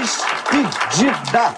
Despedida!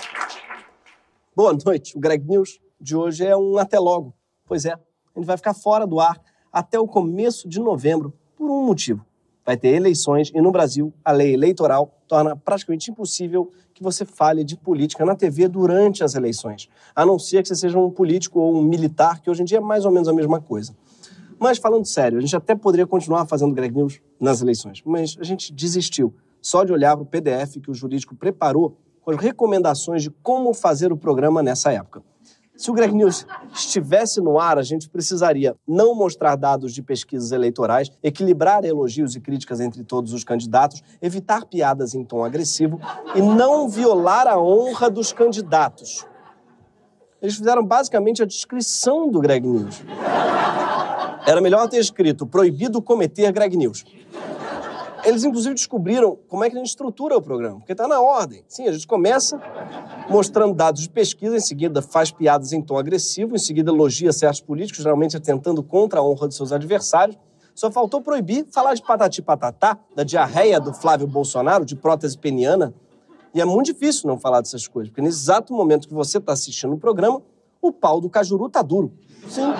Boa noite. O Greg News de hoje é um até logo. Pois é, a gente vai ficar fora do ar até o começo de novembro por um motivo. Vai ter eleições e no Brasil a lei eleitoral torna praticamente impossível que você fale de política na TV durante as eleições, a não ser que você seja um político ou um militar, que hoje em dia é mais ou menos a mesma coisa. Mas falando sério, a gente até poderia continuar fazendo Greg News nas eleições, mas a gente desistiu só de olhar para o PDF que o jurídico preparou com as recomendações de como fazer o programa nessa época. Se o Greg News estivesse no ar, a gente precisaria não mostrar dados de pesquisas eleitorais, equilibrar elogios e críticas entre todos os candidatos, evitar piadas em tom agressivo e não violar a honra dos candidatos. Eles fizeram basicamente a descrição do Greg News. Era melhor ter escrito proibido cometer Greg News. Eles, inclusive, descobriram como é que a gente estrutura o programa, porque está na ordem. Sim, a gente começa mostrando dados de pesquisa, em seguida faz piadas em tom agressivo, em seguida elogia certos políticos, geralmente atentando contra a honra de seus adversários. Só faltou proibir falar de patati patatá, da diarreia do Flávio Bolsonaro, de prótese peniana. E é muito difícil não falar dessas coisas, porque nesse exato momento que você está assistindo o programa, o pau do Cajuru tá duro. Sim.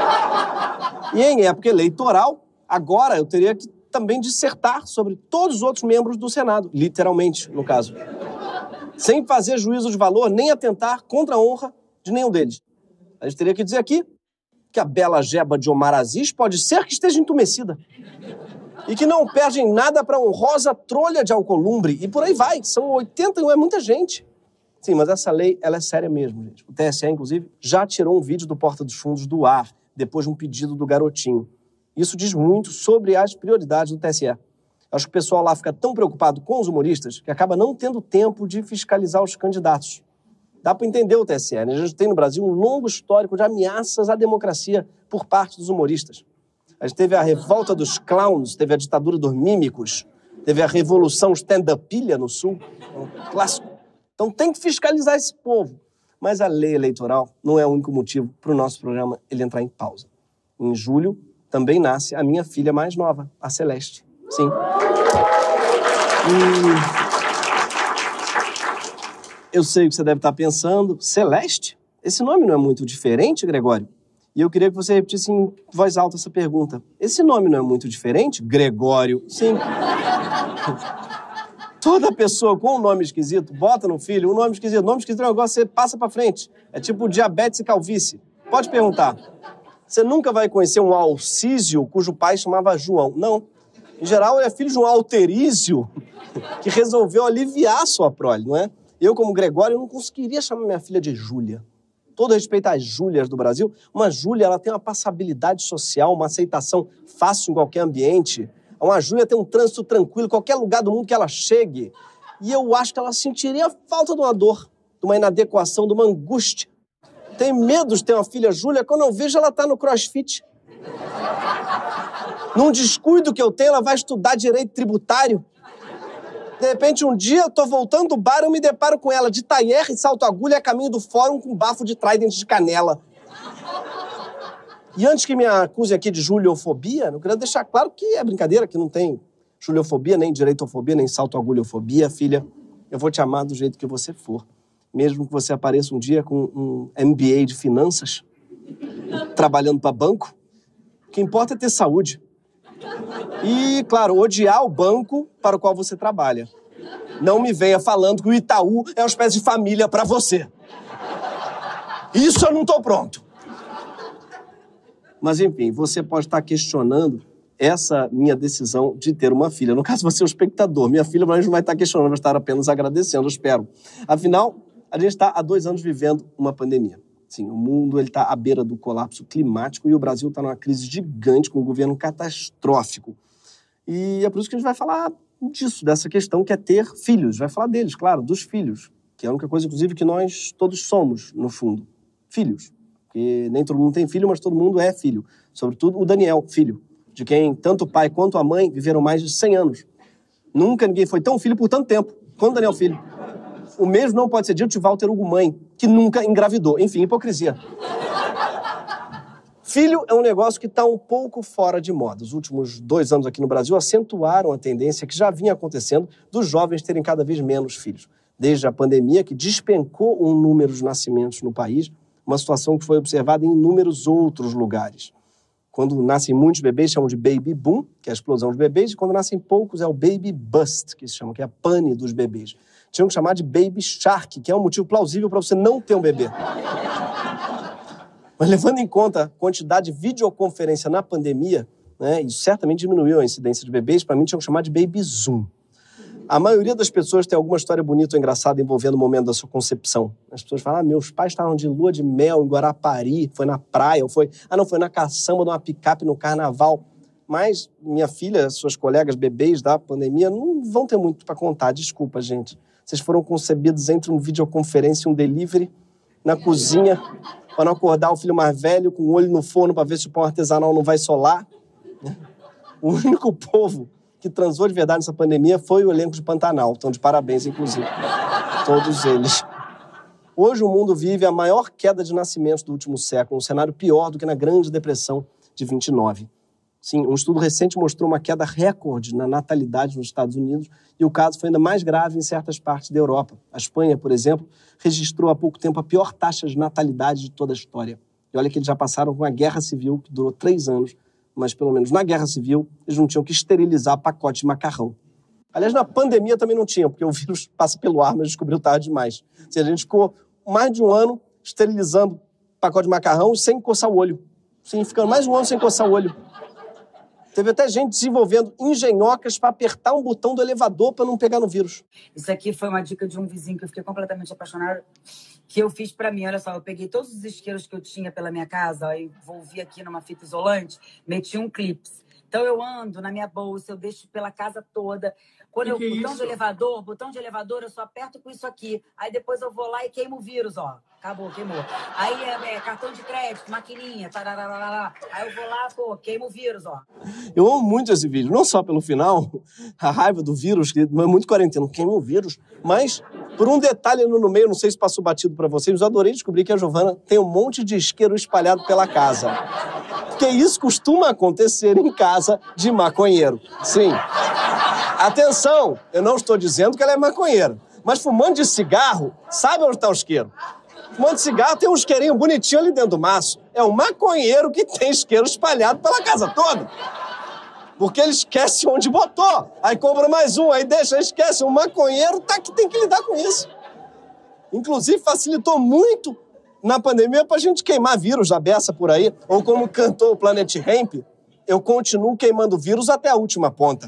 E em época eleitoral, agora eu teria que também dissertar sobre todos os outros membros do Senado, literalmente, no caso. Sem fazer juízo de valor, nem atentar contra a honra de nenhum deles. A gente teria que dizer aqui que a bela jeba de Omar Aziz pode ser que esteja entumecida. E que não perde em nada para a honrosa trolha de Alcolumbre. E por aí vai, são 81, é muita gente. Sim, mas essa lei, ela é séria mesmo, gente. O TSE, inclusive, já tirou um vídeo do Porta dos Fundos do ar, depois de um pedido do garotinho. Isso diz muito sobre as prioridades do TSE. Acho que o pessoal lá fica tão preocupado com os humoristas que acaba não tendo tempo de fiscalizar os candidatos. Dá para entender o TSE, né? A gente tem no Brasil um longo histórico de ameaças à democracia por parte dos humoristas. A gente teve a revolta dos clowns, teve a ditadura dos mímicos, teve a revolução stand-upilha no Sul, um clássico. Então tem que fiscalizar esse povo. Mas a lei eleitoral não é o único motivo para o nosso programa ele entrar em pausa. Em julho, também nasce a minha filha mais nova, a Celeste. Sim. Eu sei o que você deve estar pensando. Celeste? Esse nome não é muito diferente, Gregório? E eu queria que você repetisse em voz alta essa pergunta. Esse nome não é muito diferente, Gregório? Sim. Toda pessoa com um nome esquisito, bota no filho um nome esquisito. Nome esquisito é um negócio que você passa pra frente. É tipo diabetes e calvície. Pode perguntar. Você nunca vai conhecer um Alcísio cujo pai chamava João. Não. Em geral, é filho de um Alterísio que resolveu aliviar sua prole, não é? Eu, como Gregório, não conseguiria chamar minha filha de Júlia. Todo respeito às Júlias do Brasil, uma Júlia ela tem uma passabilidade social, uma aceitação fácil em qualquer ambiente. Uma Júlia tem um trânsito tranquilo, qualquer lugar do mundo que ela chegue. E eu acho que ela sentiria falta de uma dor, de uma inadequação, de uma angústia. Tenho medo de ter uma filha Júlia, quando eu vejo ela tá no CrossFit. Num descuido que eu tenho, ela vai estudar direito tributário. De repente, um dia, eu tô voltando do bar, eu me deparo com ela de taier e salto-agulha a caminho do fórum com bafo de Trident de canela. E antes que me acusem aqui de juliofobia, eu queria deixar claro que é brincadeira, que não tem juliofobia, nem direitofobia, nem salto-agulhofobia, filha. Eu vou te amar do jeito que você for. Mesmo que você apareça um dia com um MBA de finanças, trabalhando para banco, o que importa é ter saúde. E, claro, odiar o banco para o qual você trabalha. Não me venha falando que o Itaú é uma espécie de família para você. Isso eu não tô pronto. Mas, enfim, você pode estar questionando essa minha decisão de ter uma filha. No caso, você é o espectador. Minha filha, mas não vai estar questionando, vai estar apenas agradecendo, eu espero. Afinal, a gente está há 2 anos vivendo uma pandemia. Sim, o mundo está à beira do colapso climático e o Brasil está numa crise gigante com um governo catastrófico. E é por isso que a gente vai falar disso, dessa questão que é ter filhos. Vai falar deles, claro, dos filhos, que é a única coisa, inclusive, que nós todos somos, no fundo. Filhos. Porque nem todo mundo tem filho, mas todo mundo é filho. Sobretudo o Daniel, filho, de quem tanto o pai quanto a mãe viveram mais de 100 anos. Nunca ninguém foi tão filho por tanto tempo quanto o Daniel filho. O mesmo não pode ser dito de Walter Hugo mãe, que nunca engravidou. Enfim, hipocrisia. Filho é um negócio que está um pouco fora de moda. Os últimos 2 anos aqui no Brasil acentuaram a tendência que já vinha acontecendo dos jovens terem cada vez menos filhos. desde a pandemia, que despencou o número de nascimentos no país, uma situação que foi observada em inúmeros outros lugares. Quando nascem muitos bebês, chamam de baby boom, que é a explosão de bebês, e quando nascem poucos é o baby bust, que se chama, que é a pane dos bebês. Tinham que chamar de baby shark, que é um motivo plausível para você não ter um bebê. Mas levando em conta a quantidade de videoconferência na pandemia, né, isso certamente diminuiu a incidência de bebês, para mim tinham que chamar de baby zoom. A maioria das pessoas tem alguma história bonita ou engraçada envolvendo o momento da sua concepção. As pessoas falam, meus pais estavam de lua de mel em Guarapari, foi na praia, ou foi na caçamba de uma picape no carnaval. Mas minha filha, suas colegas bebês da pandemia, não vão ter muito para contar, desculpa, gente. Vocês foram concebidos entre uma videoconferência e um delivery, na cozinha, para não acordar o filho mais velho, com o olho no forno para ver se o pão artesanal não vai solar. O único povo que transou de verdade nessa pandemia foi o elenco de Pantanal. Então, de parabéns, inclusive. Todos eles. Hoje o mundo vive a maior queda de nascimentos do último século, um cenário pior do que na Grande Depressão de 29. Sim, um estudo recente mostrou uma queda recorde na natalidade nos Estados Unidos e o caso foi ainda mais grave em certas partes da Europa. A Espanha, por exemplo, registrou há pouco tempo a pior taxa de natalidade de toda a história. E olha que eles já passaram por uma guerra civil que durou 3 anos, mas pelo menos na Guerra Civil, eles não tinham que esterilizar pacote de macarrão. Aliás, na pandemia também não tinham, porque o vírus passa pelo ar, mas descobriu tarde demais. Ou seja, a gente ficou mais de um ano esterilizando pacote de macarrão sem coçar o olho. Sim, ficando mais de um ano sem coçar o olho. Teve até gente desenvolvendo engenhocas para apertar um botão do elevador para não pegar no vírus. Isso aqui foi uma dica de um vizinho que eu fiquei completamente apaixonada, que eu fiz para mim. Olha só, eu peguei todos os isqueiros que eu tinha pela minha casa, aí envolvi aqui numa fita isolante, meti um clips. Então eu ando na minha bolsa, eu deixo pela casa toda. Quando eu botão de elevador, eu só aperto com isso aqui. Aí depois eu vou lá e queimo o vírus, ó. Acabou, queimou. Aí cartão de crédito, maquininha, tarararará. Aí eu vou lá, queimo o vírus, ó. Eu amo muito esse vídeo, não só pelo final, a raiva do vírus, que é muito quarentena, queima o vírus, mas por um detalhe no meio, não sei se passou batido para vocês, mas eu adorei descobrir que a Giovana tem um monte de isqueiro espalhado pela casa. Porque isso costuma acontecer em casa de maconheiro. Sim. Atenção, eu não estou dizendo que ela é maconheira, mas fumando de cigarro, sabe onde está o isqueiro? Fumando de cigarro tem um isqueirinho bonitinho ali dentro do maço. É um maconheiro que tem isqueiro espalhado pela casa toda. Porque ele esquece onde botou. Aí compra mais um, aí deixa, esquece. Um maconheiro que tem que lidar com isso. Inclusive, facilitou muito na pandemia pra gente queimar vírus da beça por aí. Ou como cantou o Planet Hemp, eu continuo queimando vírus até a última ponta.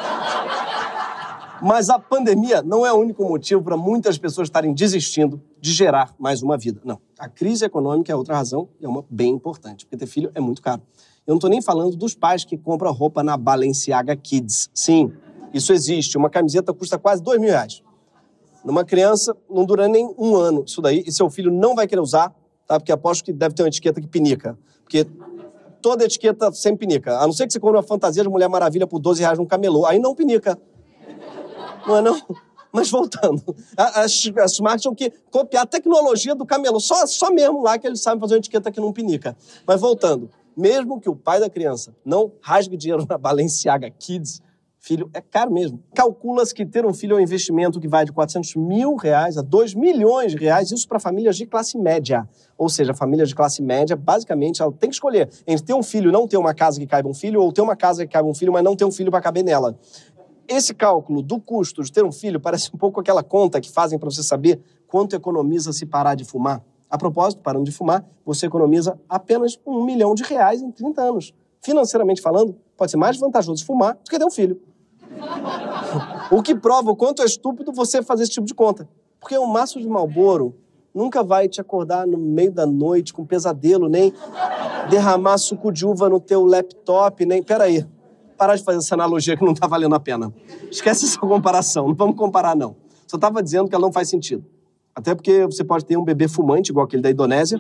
Mas a pandemia não é o único motivo para muitas pessoas estarem desistindo de gerar mais uma vida. Não, a crise econômica é outra razão e é uma bem importante, porque ter filho é muito caro. Eu não estou nem falando dos pais que compram roupa na Balenciaga Kids. Sim, isso existe. Uma camiseta custa quase R$2.000. Numa criança, não dura nem um ano isso daí, e seu filho não vai querer usar, tá? Porque aposto que deve ter uma etiqueta que pinica. Porque toda etiqueta sempre pinica. A não ser que você compre uma fantasia de Mulher Maravilha por R$12 num camelô. Aí não pinica. Não é não? Mas voltando, as marcas tinham que copiar a tecnologia do camelô. Só mesmo lá que eles sabem fazer uma etiqueta que não pinica. Mas voltando, mesmo que o pai da criança não rasgue dinheiro na Balenciaga Kids, filho é caro mesmo. Calcula-se que ter um filho é um investimento que vai de R$400 mil a R$2 milhões, isso para famílias de classe média. Ou seja, a família de classe média, basicamente, ela tem que escolher entre ter um filho e não ter uma casa que caiba um filho, ou ter uma casa que caiba um filho, mas não ter um filho para caber nela. Esse cálculo do custo de ter um filho parece um pouco aquela conta que fazem para você saber quanto economiza se parar de fumar. A propósito, parando de fumar, você economiza apenas R$1 milhão em 30 anos. Financeiramente falando, pode ser mais vantajoso fumar do que ter um filho. O que prova o quanto é estúpido você fazer esse tipo de conta. Porque um maço de Marlboro nunca vai te acordar no meio da noite com pesadelo, nem derramar suco de uva no teu laptop, nem... Peraí. Parar de fazer essa analogia que não tá valendo a pena. Esquece essa comparação, não vamos comparar, não. Só tava dizendo que ela não faz sentido. Até porque você pode ter um bebê fumante, igual aquele da Indonésia,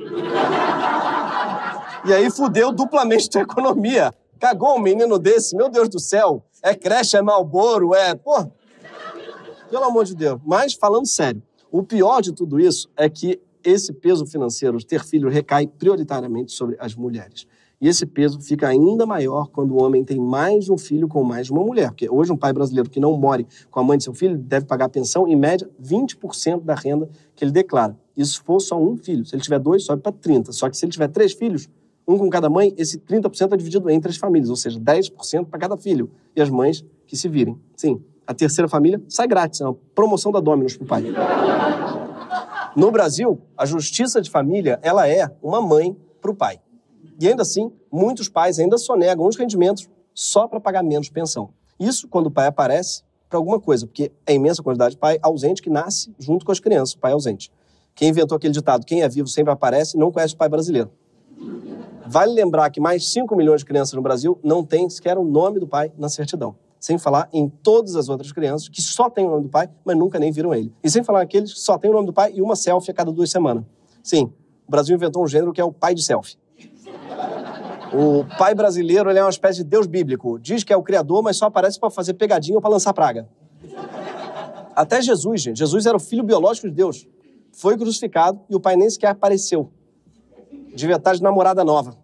e aí fudeu duplamente tua economia. Cagou um menino desse, meu Deus do céu. É creche, é Marlboro, Pô, pelo amor de Deus. Mas, falando sério, o pior de tudo isso é que esse peso financeiro de ter filho recai prioritariamente sobre as mulheres. E esse peso fica ainda maior quando o homem tem mais de um filho com mais de uma mulher. Porque hoje um pai brasileiro que não more com a mãe de seu filho deve pagar pensão, em média, 20% da renda que ele declara. Isso se for só um filho. Se ele tiver 2, sobe para 30%. Só que se ele tiver 3 filhos, um com cada mãe, esse 30% é dividido entre as famílias, ou seja, 10% para cada filho. E as mães que se virem. Sim, a terceira família sai grátis, é uma promoção da Domino's pro pai. No Brasil, a justiça de família, ela é uma mãe pro pai. E ainda assim, muitos pais ainda sonegam os rendimentos só para pagar menos pensão. Isso quando o pai aparece para alguma coisa, porque é imensa quantidade de pai ausente que nasce junto com as crianças, o pai ausente. Quem inventou aquele ditado, quem é vivo sempre aparece, não conhece o pai brasileiro. Vale lembrar que mais 5 milhões de crianças no Brasil não têm sequer o nome do pai na certidão. Sem falar em todas as outras crianças que só têm o nome do pai, mas nunca nem viram ele. E sem falar naqueles que só têm o nome do pai e uma selfie a cada 2 semanas. Sim, o Brasil inventou um gênero que é o pai de selfie. O pai brasileiro, ele é uma espécie de deus bíblico. Diz que é o criador, mas só aparece para fazer pegadinha ou para lançar praga. Até Jesus, gente. Jesus era o filho biológico de Deus. Foi crucificado e o pai nem sequer apareceu. Devia estar de namorada nova.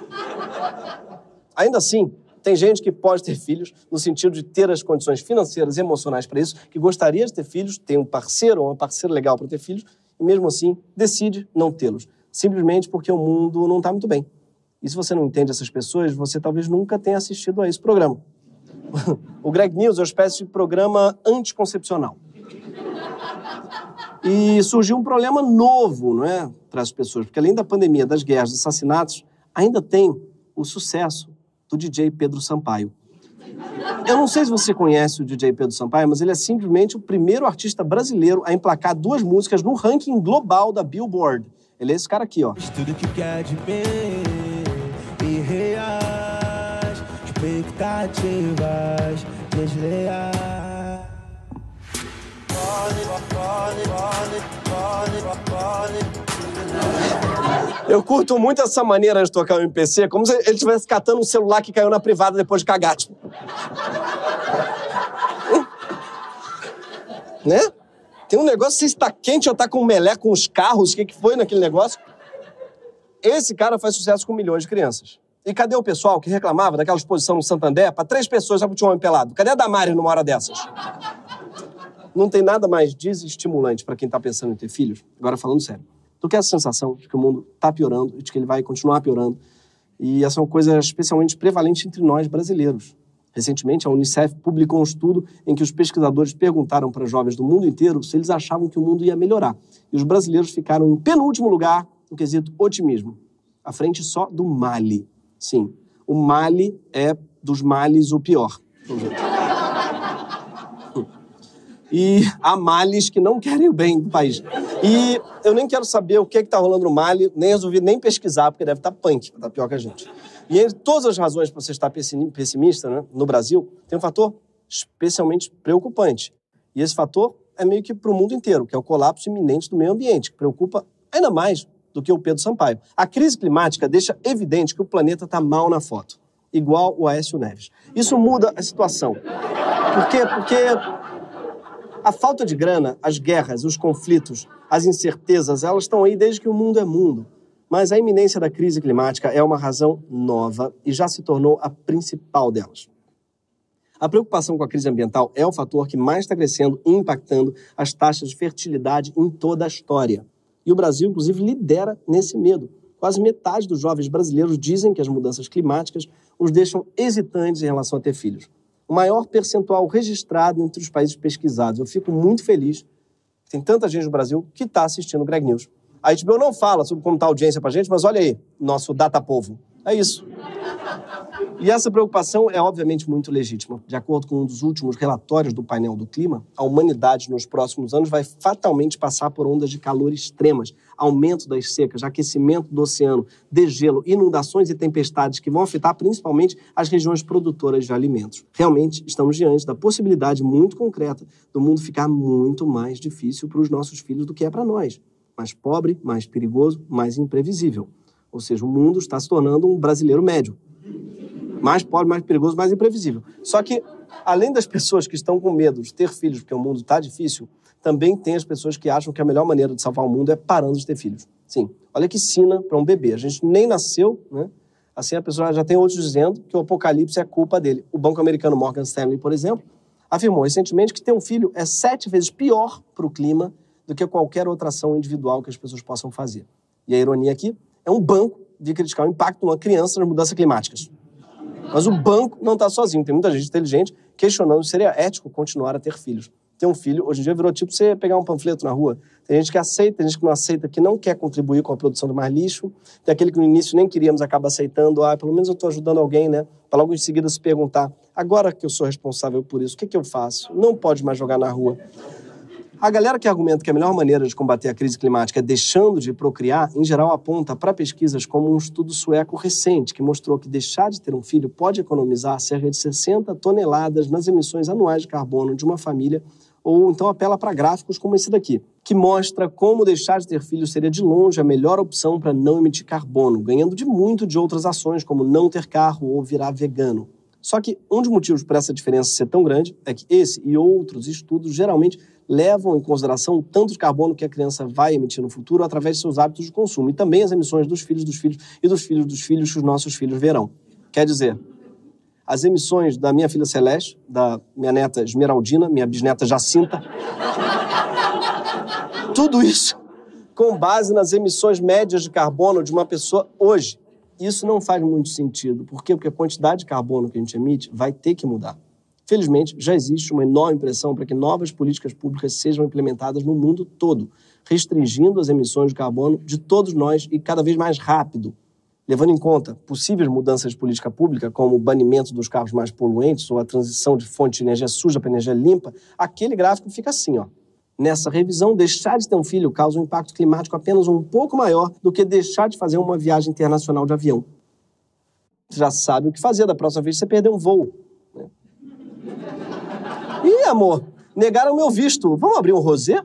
Ainda assim, tem gente que pode ter filhos no sentido de ter as condições financeiras e emocionais para isso, que gostaria de ter filhos, tem um parceiro ou uma parceira legal para ter filhos, e mesmo assim decide não tê-los. Simplesmente porque o mundo não está muito bem. E se você não entende essas pessoas, você talvez nunca tenha assistido a esse programa. O Greg News é uma espécie de programa anticoncepcional. E surgiu um problema novo, não é, para as pessoas, porque além da pandemia, das guerras, dos assassinatos, ainda tem o sucesso do DJ Pedro Sampaio. Eu não sei se você conhece o DJ Pedro Sampaio, mas ele é simplesmente o primeiro artista brasileiro a emplacar 2 músicas no ranking global da Billboard. Ele é esse cara aqui, ó. Tudo que quer de bem e reais, expectativas desleais. Eu curto muito essa maneira de tocar o MPC, como se ele estivesse catando um celular que caiu na privada depois de cagar, tipo. Né? Tem um negócio, se está quente ou tá com melé com os carros, o que foi naquele negócio? Esse cara faz sucesso com milhões de crianças. E cadê o pessoal que reclamava daquela exposição no Santander para 3 pessoas já tinha um homem pelado? Cadê a Damares numa hora dessas? Não tem nada mais desestimulante para quem está pensando em ter filhos, agora falando sério, do que essa sensação de que o mundo está piorando e de que ele vai continuar piorando. E essa é uma coisa especialmente prevalente entre nós brasileiros. Recentemente, a Unicef publicou um estudo em que os pesquisadores perguntaram para jovens do mundo inteiro se eles achavam que o mundo ia melhorar. E os brasileiros ficaram em penúltimo lugar no quesito otimismo, à frente só do Mali. Sim, o Mali é dos males o pior. E há males que não querem o bem do país. E eu nem quero saber o que está rolando no Mali, nem resolvi nem pesquisar, porque deve estar punk, está pior que a gente. E entre todas as razões para você estar pessimista, né, no Brasil, tem um fator especialmente preocupante. E esse fator é meio que para o mundo inteiro, que é o colapso iminente do meio ambiente, que preocupa ainda mais do que o Pedro Sampaio. A crise climática deixa evidente que o planeta está mal na foto, igual o Aécio Neves. Isso muda a situação. Por quê? Porque a falta de grana, as guerras, os conflitos, as incertezas, elas estão aí desde que o mundo é mundo. Mas a iminência da crise climática é uma razão nova e já se tornou a principal delas. A preocupação com a crise ambiental é o fator que mais está crescendo e impactando as taxas de fertilidade em toda a história. E o Brasil, inclusive, lidera nesse medo. Quase metade dos jovens brasileiros dizem que as mudanças climáticas os deixam hesitantes em relação a ter filhos. O maior percentual registrado entre os países pesquisados. Eu fico muito feliz que tem tanta gente no Brasil que está assistindo o Greg News. A HBO não fala sobre como está a audiência pra gente, mas olha aí, nosso datapovo. É isso. E essa preocupação é obviamente muito legítima. De acordo com um dos últimos relatórios do painel do clima, a humanidade nos próximos anos vai fatalmente passar por ondas de calor extremas, aumento das secas, aquecimento do oceano, degelo, inundações e tempestades que vão afetar principalmente as regiões produtoras de alimentos. Realmente estamos diante da possibilidade muito concreta do mundo ficar muito mais difícil para os nossos filhos do que é para nós. Mais pobre, mais perigoso, mais imprevisível. Ou seja, o mundo está se tornando um brasileiro médio. Mais pobre, mais perigoso, mais imprevisível. Só que, além das pessoas que estão com medo de ter filhos porque o mundo está difícil, também tem as pessoas que acham que a melhor maneira de salvar o mundo é parando de ter filhos. Sim, olha que sina para um bebê. A gente nem nasceu, né? Assim, a pessoa já tem outros dizendo que o apocalipse é culpa dele. O banco americano Morgan Stanley, por exemplo, afirmou recentemente que ter um filho é 7 vezes pior para o clima do que qualquer outra ação individual que as pessoas possam fazer. E a ironia aqui é um banco de criticar o impacto de uma criança nas mudanças climáticas. Mas o banco não está sozinho. Tem muita gente inteligente questionando se seria ético continuar a ter filhos. Ter um filho, hoje em dia, virou tipo você pegar um panfleto na rua. Tem gente que aceita, tem gente que não aceita, que não quer contribuir com a produção de mais lixo. Tem aquele que no início nem queríamos, acaba aceitando. Pelo menos eu estou ajudando alguém, né? Para logo em seguida se perguntar, agora que eu sou responsável por isso, o que eu faço? Não pode mais jogar na rua. A galera que argumenta que a melhor maneira de combater a crise climática é deixando de procriar, em geral aponta para pesquisas como um estudo sueco recente, que mostrou que deixar de ter um filho pode economizar cerca de 60 toneladas nas emissões anuais de carbono de uma família, ou então apela para gráficos como esse daqui, que mostra como deixar de ter filhos seria de longe a melhor opção para não emitir carbono, ganhando de muito de outras ações, como não ter carro ou virar vegano. Só que um dos motivos para essa diferença ser tão grande é que esse e outros estudos geralmente levam em consideração o tanto de carbono que a criança vai emitir no futuro através de seus hábitos de consumo e também as emissões dos filhos e dos filhos que os nossos filhos verão. Quer dizer, as emissões da minha filha Celeste, da minha neta Esmeraldina, minha bisneta Jacinta, tudo isso com base nas emissões médias de carbono de uma pessoa hoje. Isso não faz muito sentido. Por quê? Porque a quantidade de carbono que a gente emite vai ter que mudar. Felizmente, já existe uma enorme pressão para que novas políticas públicas sejam implementadas no mundo todo, restringindo as emissões de carbono de todos nós e cada vez mais rápido. Levando em conta possíveis mudanças de política pública, como o banimento dos carros mais poluentes ou a transição de fonte de energia suja para energia limpa, aquele gráfico fica assim, ó. Nessa revisão, deixar de ter um filho causa um impacto climático apenas um pouco maior do que deixar de fazer uma viagem internacional de avião. Você já sabe o que fazer da próxima vez que você perder um voo. Ih, amor, negaram meu visto. Vamos abrir um rosé?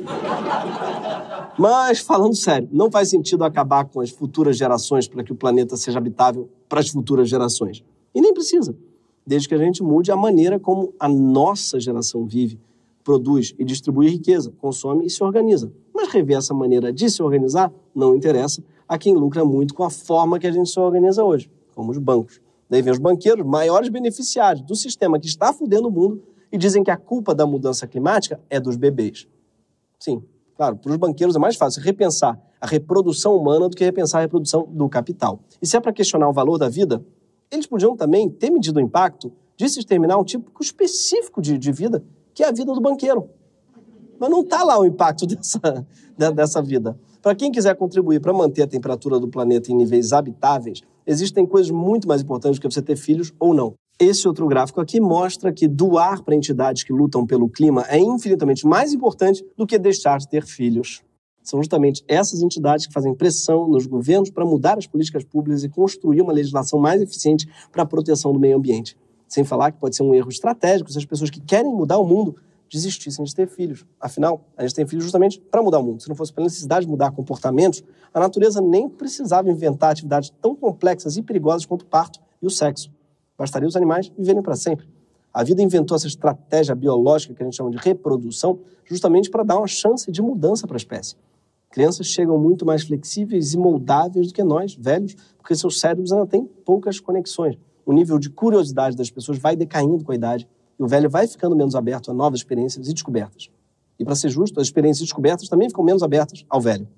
Mas, falando sério, não faz sentido acabar com as futuras gerações para que o planeta seja habitável para as futuras gerações. E nem precisa, desde que a gente mude a maneira como a nossa geração vive, produz e distribui riqueza, consome e se organiza. Mas rever essa maneira de se organizar não interessa a quem lucra muito com a forma que a gente se organiza hoje, como os bancos. Daí vem os banqueiros, maiores beneficiários do sistema que está fudendo o mundo, e dizem que a culpa da mudança climática é dos bebês. Sim, claro, para os banqueiros é mais fácil repensar a reprodução humana do que repensar a reprodução do capital. E se é para questionar o valor da vida, eles podiam também ter medido o impacto de se exterminar um tipo específico de vida, que é a vida do banqueiro. Mas não está lá o impacto dessa vida. Para quem quiser contribuir para manter a temperatura do planeta em níveis habitáveis, existem coisas muito mais importantes do que você ter filhos ou não. Esse outro gráfico aqui mostra que doar para entidades que lutam pelo clima é infinitamente mais importante do que deixar de ter filhos. São justamente essas entidades que fazem pressão nos governos para mudar as políticas públicas e construir uma legislação mais eficiente para a proteção do meio ambiente. Sem falar que pode ser um erro estratégico se as pessoas que querem mudar o mundo desistissem de ter filhos. Afinal, a gente tem filhos justamente para mudar o mundo. Se não fosse pela necessidade de mudar comportamentos, a natureza nem precisava inventar atividades tão complexas e perigosas quanto o parto e o sexo. Bastaria os animais viverem para sempre. A vida inventou essa estratégia biológica que a gente chama de reprodução justamente para dar uma chance de mudança para a espécie. Crianças chegam muito mais flexíveis e moldáveis do que nós, velhos, porque seus cérebros ainda têm poucas conexões. O nível de curiosidade das pessoas vai decaindo com a idade e o velho vai ficando menos aberto a novas experiências e descobertas. E, para ser justo, as experiências e descobertas também ficam menos abertas ao velho.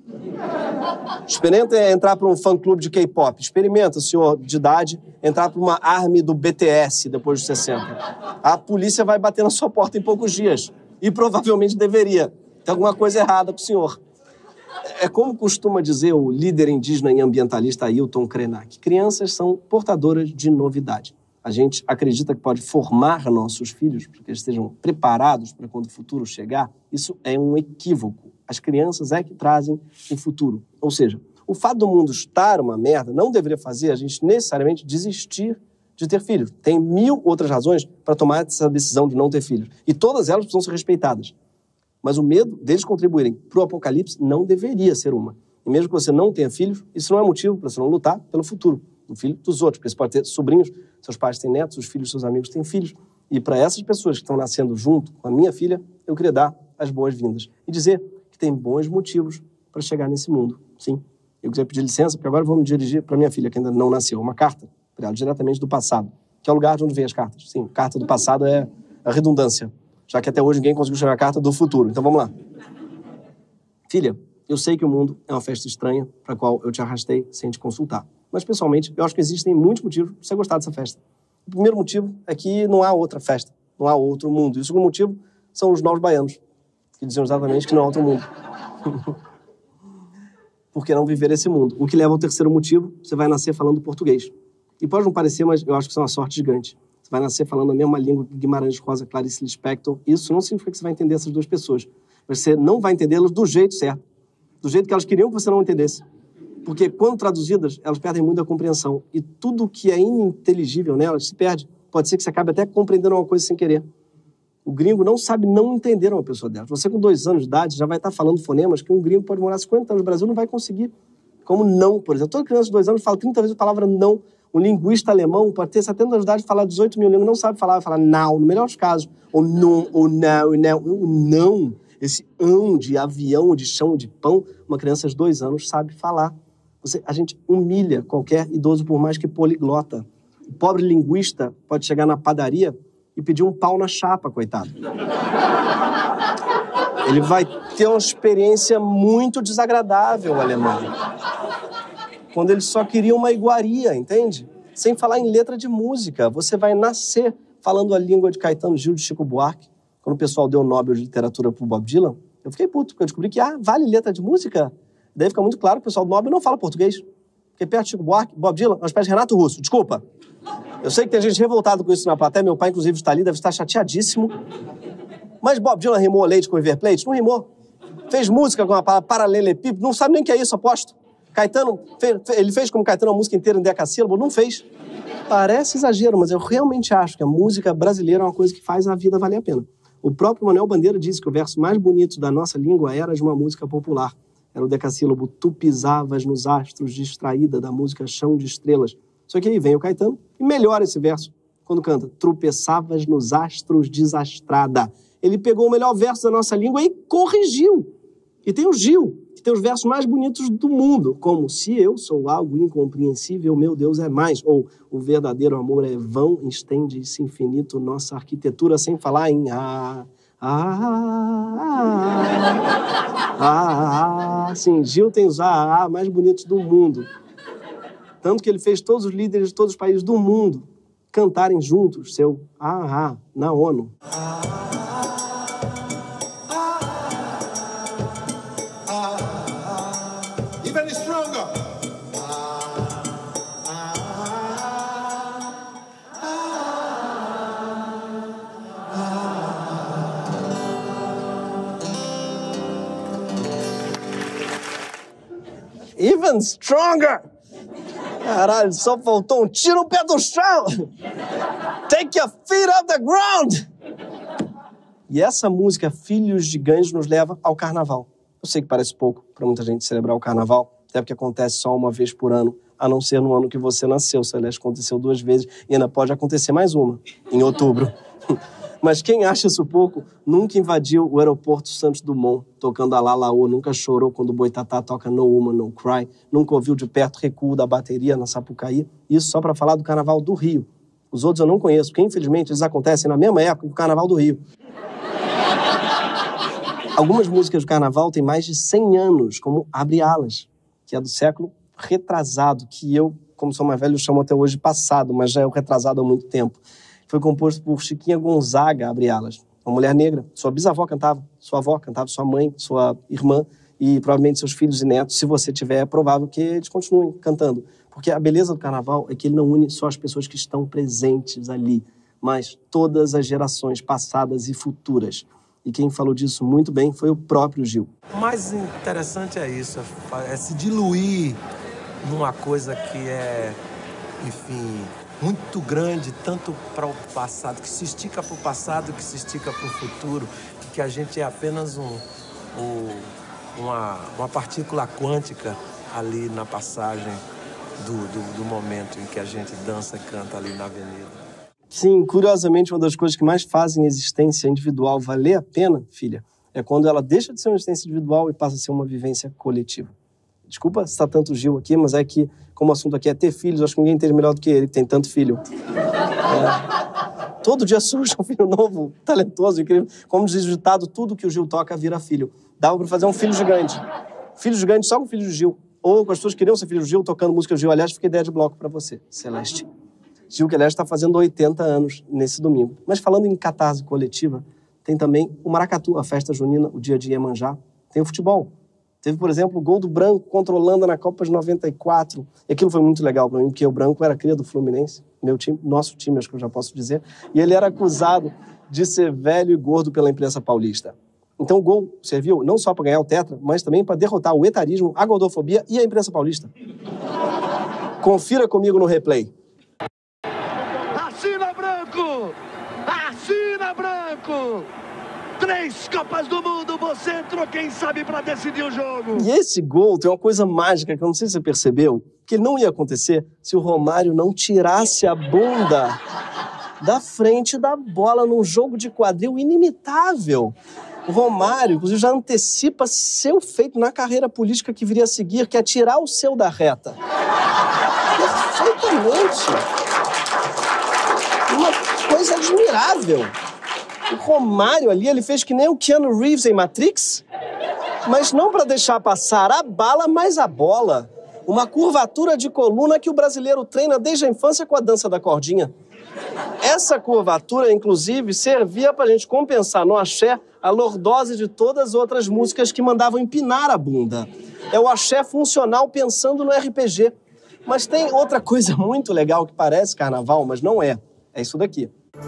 Experimenta entrar para um fã-clube de K-pop. Experimenta, senhor de idade, entrar para uma ARMY do BTS depois dos 60. A polícia vai bater na sua porta em poucos dias. E provavelmente deveria. Tem alguma coisa errada com o senhor. É como costuma dizer o líder indígena e ambientalista Ailton Krenak. Crianças são portadoras de novidade. A gente acredita que pode formar nossos filhos para que eles estejam preparados para quando o futuro chegar. Isso é um equívoco. As crianças é que trazem o futuro. Ou seja, o fato do mundo estar uma merda não deveria fazer a gente necessariamente desistir de ter filhos. Tem 1000 outras razões para tomar essa decisão de não ter filhos. E todas elas precisam ser respeitadas. Mas o medo deles contribuírem para o apocalipse não deveria ser uma. E mesmo que você não tenha filhos, isso não é motivo para você não lutar pelo futuro do filho dos outros. Porque você pode ter sobrinhos, seus pais têm netos, os filhos dos seus amigos têm filhos. E para essas pessoas que estão nascendo junto com a minha filha, eu queria dar as boas-vindas. E dizer que tem bons motivos para chegar nesse mundo. Sim, eu quiser pedir licença, porque agora eu vou me dirigir para minha filha, que ainda não nasceu, uma carta para ela, diretamente do passado, que é o lugar de onde vem as cartas. Sim, carta do passado é a redundância, já que até hoje ninguém conseguiu chegar a carta do futuro. Então vamos lá. Filha, eu sei que o mundo é uma festa estranha para a qual eu te arrastei sem te consultar. Mas, pessoalmente, eu acho que existem muitos motivos para você gostar dessa festa. O primeiro motivo é que não há outra festa, não há outro mundo. E o segundo motivo são os novos baianos, que diziam exatamente que não há outro mundo. Por que não viver esse mundo? O que leva ao terceiro motivo, você vai nascer falando português. E pode não parecer, mas eu acho que isso é uma sorte gigante. Você vai nascer falando a mesma língua que Guimarães Rosa, Clarice Lispector. Isso não significa que você vai entender essas duas pessoas. Você não vai entendê-las do jeito certo. Do jeito que elas queriam que você não entendesse. Porque quando traduzidas, elas perdem muito a compreensão. E tudo que é ininteligível nelas se perde. Pode ser que você acabe até compreendendo uma coisa sem querer. O gringo não sabe não entender uma pessoa dela. Você com 2 anos de idade já vai estar falando fonemas que um gringo pode morar 50 anos no Brasil não vai conseguir. Como não, por exemplo. Toda criança de 2 anos fala 30 vezes a palavra não. Um linguista alemão pode ter 70 anos de idade e falar 18 mil línguas, não sabe falar, vai falar não, no melhor dos casos. Ou não, ou não, ou não. O não, esse de avião, de chão, de pão, uma criança de 2 anos sabe falar. A gente humilha qualquer idoso, por mais que poliglota. O pobre linguista pode chegar na padaria e pedir um pau na chapa, coitado. Ele vai ter uma experiência muito desagradável, o alemão. Quando ele só queria uma iguaria, entende? Sem falar em letra de música. Você vai nascer falando a língua de Caetano Gil, de Chico Buarque. Quando o pessoal deu o Nobel de Literatura pro Bob Dylan, eu fiquei puto, porque eu descobri que, vale letra de música? Daí fica muito claro que o pessoal do Nobel não fala português. Porque perto de Chico Buarque, Bob Dylan, é uma espécie de Renato Russo. Desculpa. Eu sei que tem gente revoltada com isso na plateia. Meu pai, inclusive, está ali, deve estar chateadíssimo. Mas Bob Dylan rimou leite com River Plate? Não rimou. Fez música com a palavra paralelepípedo? Não sabe nem o que é isso, aposto. Caetano, ele fez como Caetano a música inteira em decassílabo? Não fez. Parece exagero, mas eu realmente acho que a música brasileira é uma coisa que faz a vida valer a pena. O próprio Manuel Bandeira disse que o verso mais bonito da nossa língua era de uma música popular. Era o decassílabo Tu pisavas nos astros, distraída da música Chão de Estrelas. Só que aí vem o Caetano e melhora esse verso quando canta Tropeçavas nos astros, desastrada. Ele pegou o melhor verso da nossa língua e corrigiu. E tem o Gil, que tem os versos mais bonitos do mundo, como Se eu sou algo incompreensível, meu Deus é mais. Ou O verdadeiro amor é vão, estende-se infinito nossa arquitetura, sem falar em Sim, Gil tem os mais bonitos do mundo. Tanto que ele fez todos os líderes de todos os países do mundo cantarem juntos seu na ONU. Even stronger. Even stronger! Caralho, só faltou um tiro o pé do chão! Take your feet off the ground! E essa música, Filhos de Gães, nos leva ao carnaval. Eu sei que parece pouco para muita gente celebrar o carnaval, até porque acontece só uma vez por ano, a não ser no ano que você nasceu. Celeste aconteceu 2 vezes e ainda pode acontecer mais uma, em outubro. Mas quem acha isso pouco, nunca invadiu o aeroporto Santos Dumont, tocando a Lalaô, nunca chorou quando o Boitatá toca No Woman, No Cry, nunca ouviu de perto o recuo da bateria na Sapucaí. Isso só para falar do Carnaval do Rio. Os outros eu não conheço, porque infelizmente eles acontecem na mesma época que o Carnaval do Rio. Algumas músicas do Carnaval têm mais de 100 anos, como Abre Alas, que é do século retrasado, que eu, como sou mais velho, chamo até hoje passado, mas já é o retrasado há muito tempo. Foi composto por Chiquinha Gonzaga, Abre Alas, uma mulher negra. Sua bisavó cantava, sua avó cantava, sua mãe, sua irmã e provavelmente seus filhos e netos. Se você tiver, é provável que eles continuem cantando. Porque a beleza do Carnaval é que ele não une só as pessoas que estão presentes ali, mas todas as gerações passadas e futuras. E quem falou disso muito bem foi o próprio Gil. O mais interessante é isso, é se diluir numa coisa que é, enfim, muito grande, tanto para o passado, que se estica para o passado, que se estica para o futuro, que a gente é apenas uma partícula quântica ali na passagem do momento em que a gente dança e canta ali na avenida. Sim, curiosamente, uma das coisas que mais fazem a existência individual valer a pena, filha, é quando ela deixa de ser uma existência individual e passa a ser uma vivência coletiva. Desculpa citar tanto Gil aqui, mas é que, como o assunto aqui é ter filhos, acho que ninguém entende melhor do que ele, que tem tanto filho. Todo dia surge um filho novo, talentoso, incrível. Como diz o ditado, tudo que o Gil toca vira filho. Dava pra fazer um filho gigante. Filho gigante só com o filho do Gil. Ou com as pessoas que queriam ser filho do Gil, tocando música do Gil. Aliás, fica ideia de bloco pra você, Celeste. Gil, que aliás está fazendo 80 anos nesse domingo. Mas falando em catarse coletiva, tem também o Maracatu, a festa junina, o dia de Iemanjá. Tem o futebol. Teve, por exemplo, o gol do Branco contra o Holanda na Copa de 94. E aquilo foi muito legal para mim, porque o Branco era cria do Fluminense, meu time, nosso time, acho que eu já posso dizer. E ele era acusado de ser velho e gordo pela imprensa paulista. Então o gol serviu não só para ganhar o tetra, mas também para derrotar o etarismo, a gordofobia e a imprensa paulista. Confira comigo no replay. Assina Branco! Assina Branco! 3 Copas do Mundo, você entrou, quem sabe, para decidir o jogo. E esse gol tem uma coisa mágica que eu não sei se você percebeu, que não ia acontecer se o Romário não tirasse a bunda da frente da bola num jogo de quadril inimitável. O Romário, inclusive, já antecipa seu feito na carreira política que viria a seguir, que é tirar o seu da reta. Perfeitamente. Uma coisa admirável. O Romário ali, ele fez que nem o Keanu Reeves em Matrix, mas não para deixar passar a bala, mas a bola. Uma curvatura de coluna que o brasileiro treina desde a infância com a dança da cordinha. Essa curvatura, inclusive, servia para a gente compensar no axé a lordose de todas as outras músicas que mandavam empinar a bunda. É o axé funcional pensando no RPG. Mas tem outra coisa muito legal que parece carnaval, mas não é. É isso daqui.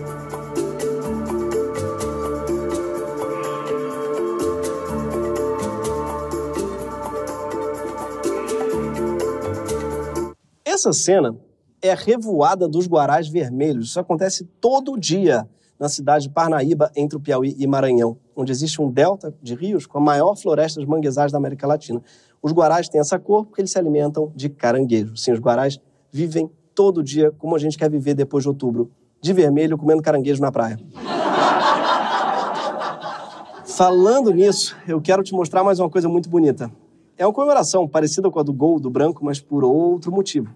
Essa cena é a revoada dos Guarás Vermelhos. Isso acontece todo dia na cidade de Parnaíba, entre o Piauí e Maranhão, onde existe um delta de rios com a maior floresta de manguezais da América Latina. Os Guarás têm essa cor porque eles se alimentam de caranguejo. Sim, os Guarás vivem todo dia como a gente quer viver depois de outubro, de vermelho, comendo caranguejo na praia. Falando nisso, eu quero te mostrar mais uma coisa muito bonita. É uma comemoração parecida com a do gol do Branco, mas por outro motivo.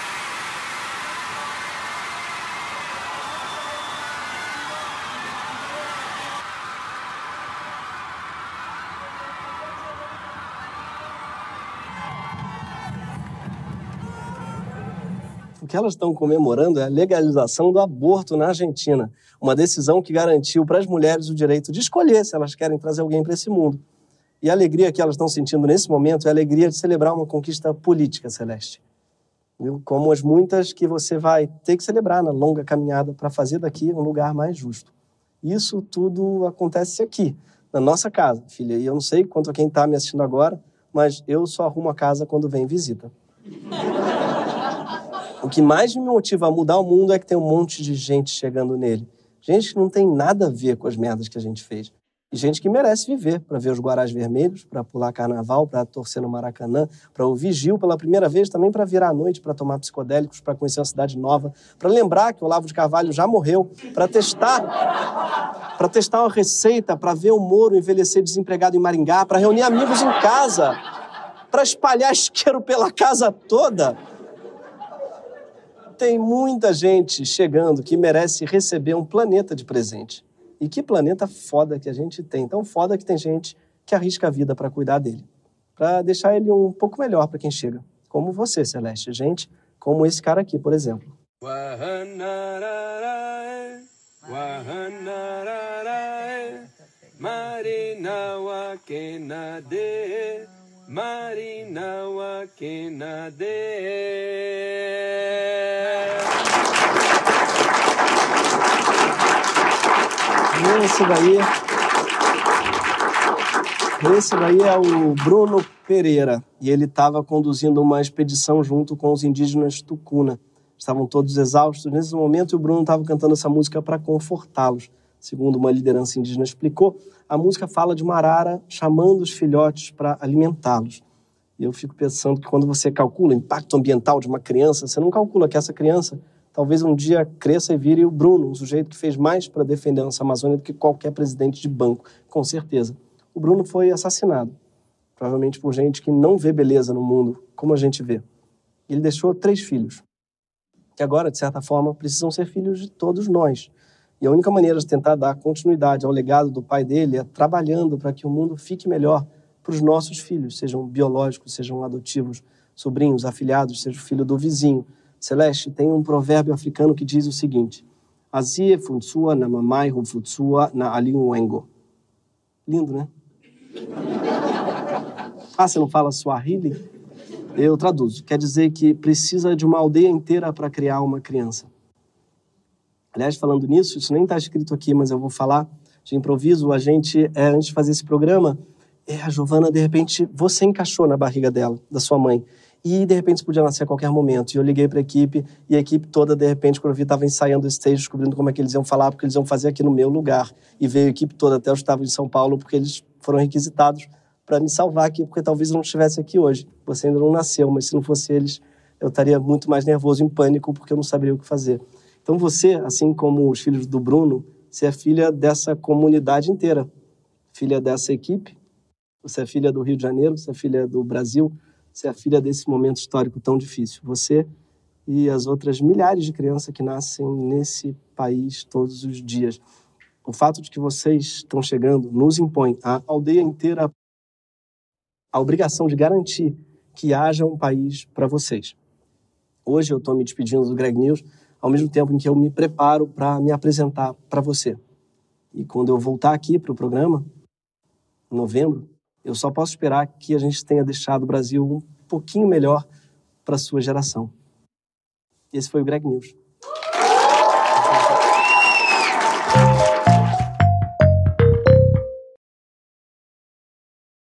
O que elas estão comemorando é a legalização do aborto na Argentina, uma decisão que garantiu para as mulheres o direito de escolher se elas querem trazer alguém para esse mundo. E a alegria que elas estão sentindo nesse momento é a alegria de celebrar uma conquista política, Celeste. Viu? Como as muitas que você vai ter que celebrar na longa caminhada para fazer daqui um lugar mais justo. Isso tudo acontece aqui, na nossa casa, filha. E eu não sei quanto a quem está me assistindo agora, mas eu só arrumo a casa quando vem visita. O que mais me motiva a mudar o mundo é que tem um monte de gente chegando nele. Gente que não tem nada a ver com as merdas que a gente fez. E gente que merece viver para ver os Guarás Vermelhos, para pular carnaval, para torcer no Maracanã, para ouvir Gil pela primeira vez, também para virar à noite, para tomar psicodélicos, para conhecer uma cidade nova, para lembrar que o Olavo de Carvalho já morreu, para testar uma receita, para ver o Moro envelhecer desempregado em Maringá, para reunir amigos em casa, para espalhar isqueiro pela casa toda. Tem muita gente chegando que merece receber um planeta de presente. E que planeta foda que a gente tem. Tão foda que tem gente que arrisca a vida para cuidar dele. Para deixar ele um pouco melhor para quem chega. Como você, Celeste. Gente como esse cara aqui, por exemplo. Esse daí é o Bruno Pereira. E ele estava conduzindo uma expedição junto com os indígenas Tucuna. Estavam todos exaustos nesse momento e o Bruno estava cantando essa música para confortá-los. Segundo uma liderança indígena explicou, a música fala de uma arara chamando os filhotes para alimentá-los. E eu fico pensando que quando você calcula o impacto ambiental de uma criança, você não calcula que essa criança talvez um dia cresça e vire o Bruno, um sujeito que fez mais para defender a nossa Amazônia do que qualquer presidente de banco, com certeza. O Bruno foi assassinado provavelmente por gente que não vê beleza no mundo como a gente vê. Ele deixou 3 filhos, que agora, de certa forma, precisam ser filhos de todos nós. E a única maneira de tentar dar continuidade ao legado do pai dele é trabalhando para que o mundo fique melhor para os nossos filhos, sejam biológicos, sejam adotivos, sobrinhos, afilhados, seja o filho do vizinho. Celeste, tem um provérbio africano que diz o seguinte: Azie futsua na mamai futsua na aliuengo. Lindo, né? Ah, você não fala Swahili? Eu traduzo. Quer dizer que precisa de uma aldeia inteira para criar uma criança. Aliás, falando nisso, isso nem está escrito aqui, mas eu vou falar de improviso. A gente, antes de fazer esse programa, a Giovana, de repente, você encaixou na barriga dela, da sua mãe. E, de repente, isso podia nascer a qualquer momento. E eu liguei para a equipe, e a equipe toda, de repente, quando eu vi, estava ensaiando esse texto, descobrindo como é que eles iam falar, porque eles iam fazer aqui no meu lugar. E veio a equipe toda, até eu estava em São Paulo, porque eles foram requisitados para me salvar aqui, porque talvez eu não estivesse aqui hoje. Você ainda não nasceu, mas se não fosse eles, eu estaria muito mais nervoso, em pânico, porque eu não saberia o que fazer. Então você, assim como os filhos do Bruno, você é filha dessa comunidade inteira. Filha dessa equipe, você é filha do Rio de Janeiro, você é filha do Brasil, você é filha desse momento histórico tão difícil. Você e as outras milhares de crianças que nascem nesse país todos os dias. O fato de que vocês estão chegando nos impõe a aldeia inteira a obrigação de garantir que haja um país para vocês. Hoje eu estou me despedindo do Greg News, ao mesmo tempo em que eu me preparo para me apresentar para você. E quando eu voltar aqui para o programa, em novembro, eu só posso esperar que a gente tenha deixado o Brasil um pouquinho melhor para a sua geração. Esse foi o Greg News.